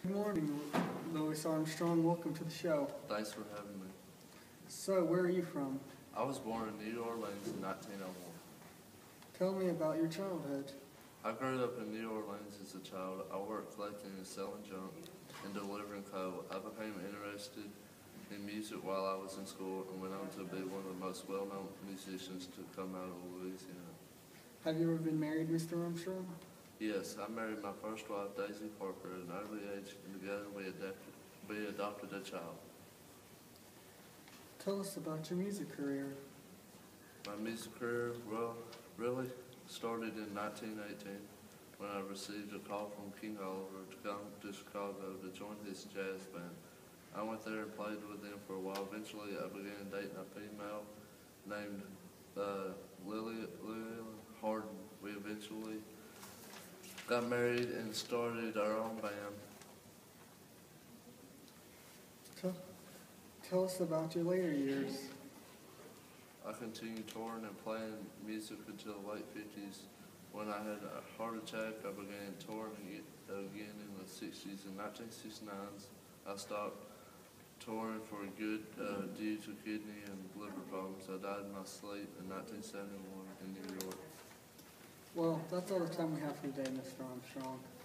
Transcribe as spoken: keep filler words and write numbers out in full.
Good morning, Louis Armstrong. Welcome to the show. Thanks for having me. So, where are you from? I was born in New Orleans in nineteen oh one. Tell me about your childhood. I grew up in New Orleans as a child. I worked collecting and selling junk and delivering coal. I became interested in music while I was in school and went on to be one of the most well-known musicians to come out of Louisiana. Have you ever been married, Mister Armstrong? Yes, I married my first wife, Daisy Parker, at an early age, and together we adopted, we adopted a child. Tell us about your music career. My music career, well, really started in nineteen eighteen when I received a call from King Oliver to come to Chicago to join his jazz band. I went there and played with them for a while. Eventually, I began dating a female named uh, Lily, Lily Harden. We eventually got married and started our own band. Tell, tell us about your later years. I continued touring and playing music until the late fifties. When I had a heart attack, I began touring again in the sixties. In nineteen sixty-nine, I stopped touring for good uh, due to kidney and liver problems. I died in my sleep in nineteen seventy-one in New York. Well, that's all the time we have for today, Mister Armstrong.